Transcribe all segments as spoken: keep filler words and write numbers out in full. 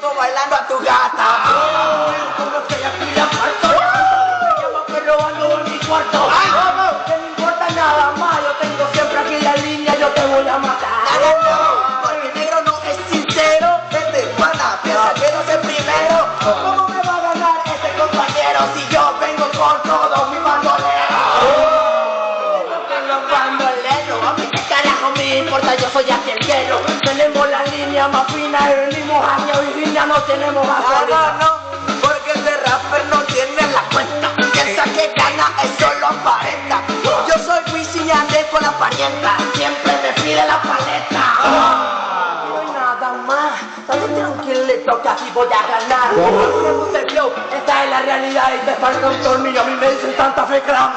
bailando a tu gata. Como estoy aquí la parto. Me llama pero ando en mi cuarto. Que no importa nada más. Yo tengo siempre aquí la línea. Yo te voy a matar. Porque negro no es sincero. Este pana piensa que no sé primero. ¿Cómo me va a ganar este compañero si yo vengo con todos mis bandoleros? Los bandoleros, a mí qué carajo me importa, yo soy aquí el guerrero. Tenemos la línea más fina, venimos años y línea no tenemos gasolina. No, no, no, porque este rapper no tiene la cuenta. Piensa que gana, eso lo aparenta. Yo soy Wisin y andé con la parienta, siempre me pide la paleta. No hay nada más, dale tranquilito que aquí voy a ganar. No me gusta el flow, esta es la realidad y te falta un tornillo, a mí me dicen Santa Fe Cram.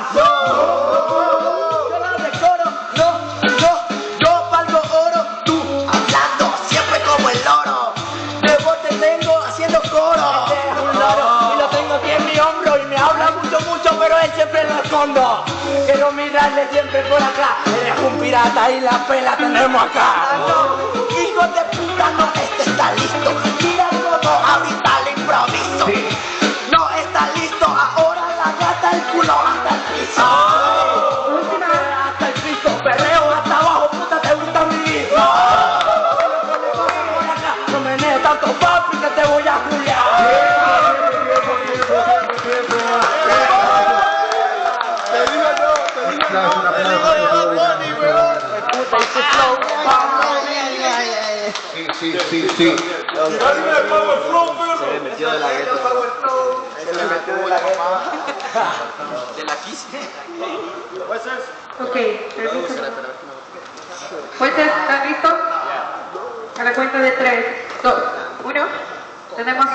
Pero él siempre lo escondo. Quiero mirarle siempre por acá. Eres un pirata y la pela tenemos acá. Hijo de puta, no, este está listo. Mira cómo ahorita el improviso. No está listo, ahora la gata el culo hasta el piso. Hasta el piso, perreo hasta abajo, puta, te gusta mi hijo. No me negues tanto papi que te voy a juliar. Sí, sí, sí. Se le metió de la gueta. Se le metió de la gueta. De la Kiss. Ok, permiso. ¿Jueces están listos? A la cuenta de tres, dos, uno. Tenemos